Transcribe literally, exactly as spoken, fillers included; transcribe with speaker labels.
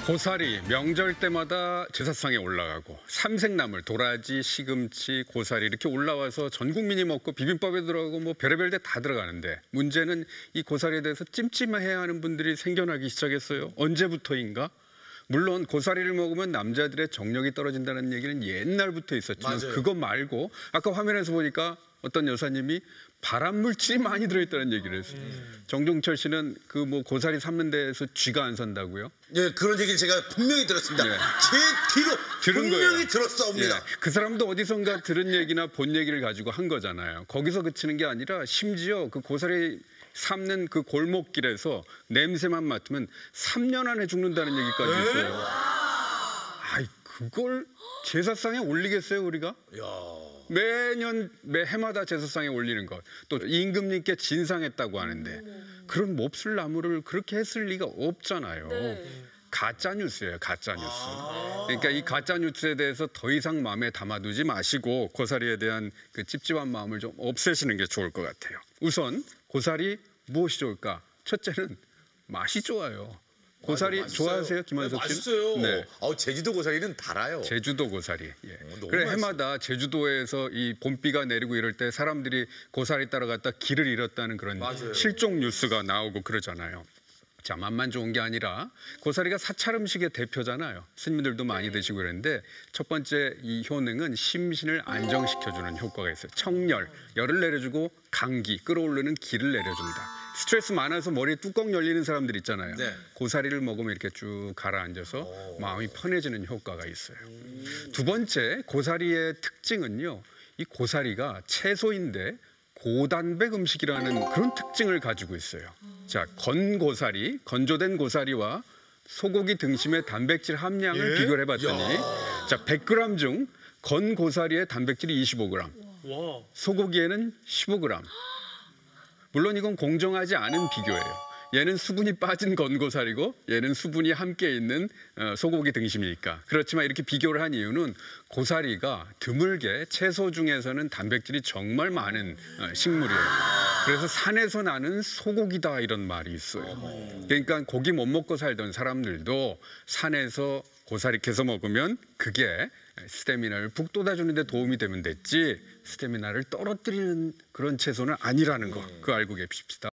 Speaker 1: 고사리 명절 때마다 제사상에 올라가고 삼색나물, 도라지, 시금치, 고사리 이렇게 올라와서 전 국민이 먹고 비빔밥에 들어가고 뭐 별의별 데 다 들어가는데 문제는 이 고사리에 대해서 찜찜해야 하는 분들이 생겨나기 시작했어요. 언제부터인가? 물론 고사리를 먹으면 남자들의 정력이 떨어진다는 얘기는 옛날부터 있었지만 맞아요. 그거 말고 아까 화면에서 보니까 어떤 여사님이 발암 물질이 많이 들어있다는 얘기를 했어요. 음. 정종철 씨는 그 뭐 고사리 삶는 데에서 쥐가 안 산다고요?
Speaker 2: 예, 그런 얘기를 제가 분명히 들었습니다. 네. 제 귀로
Speaker 1: 들은
Speaker 2: 분명히
Speaker 1: 거예요.
Speaker 2: 들었사옵니다.
Speaker 1: 예, 그 사람도 어디선가 들은 얘기나 본 얘기를 가지고 한 거잖아요. 거기서 그치는 게 아니라 심지어 그 고사리 삶는 그 골목길에서 냄새만 맡으면 삼 년 안에 죽는다는 얘기까지 있어요. 아이, 그걸 제사상에 올리겠어요, 우리가?
Speaker 2: 야.
Speaker 1: 매년 매 해마다 제사상에 올리는 것. 또 임금님께 진상했다고 하는데 그런 몹쓸 나무를 그렇게 했을 리가 없잖아요. 네. 가짜 뉴스예요, 가짜 뉴스. 아 그러니까 이 가짜 뉴스에 대해서 더 이상 마음에 담아두지 마시고 고사리에 대한 그 찝찝한 마음을 좀 없애시는 게 좋을 것 같아요. 우선 고사리 무엇이 좋을까? 첫째는 맛이 좋아요. 고사리 맞아, 좋아하세요, 김한석 씨?
Speaker 2: 네, 맛있어요. 네. 아, 제주도 고사리는 달아요.
Speaker 1: 제주도 고사리. 예.
Speaker 2: 어,
Speaker 1: 그래
Speaker 2: 맛있어요.
Speaker 1: 해마다 제주도에서 이 봄비가 내리고 이럴 때 사람들이 고사리 따라갔다 길을 잃었다는 그런
Speaker 2: 맞아요.
Speaker 1: 실종 뉴스가 나오고 그러잖아요. 자, 맛만 좋은 게 아니라 고사리가 사찰 음식의 대표잖아요. 스님들도 많이 드시고 그랬는데 첫 번째 이 효능은 심신을 안정시켜주는 효과가 있어요. 청열, 열을 내려주고 감기, 끌어오르는 기를 내려줍니다. 스트레스 많아서 머리에 뚜껑 열리는 사람들 있잖아요. 네. 고사리를 먹으면 이렇게 쭉 가라앉아서 오. 마음이 편해지는 효과가 있어요. 음. 두 번째, 고사리의 특징은요. 이 고사리가 채소인데 고단백 음식이라는 그런 특징을 가지고 있어요. 자, 건고사리, 건조된 고사리와 소고기 등심의 단백질 함량을 예? 비교를 해봤더니 야. 자, 백 그램 중 건고사리의 단백질이 이십오 그램, 와. 소고기에는 십오 그램. 물론 이건 공정하지 않은 비교예요. 얘는 수분이 빠진 건고사리고 얘는 수분이 함께 있는 소고기 등심이니까. 그렇지만 이렇게 비교를 한 이유는 고사리가 드물게 채소 중에서는 단백질이 정말 많은 식물이에요. 그래서 산에서 나는 소고기다 이런 말이 있어요. 그러니까 고기 못 먹고 살던 사람들도 산에서 고사리 캐서 먹으면 그게 스태미나를 북돋아주는 데 도움이 되면 됐지 스태미나를 떨어뜨리는 그런 채소는 아니라는 거 그거 알고 계십시다.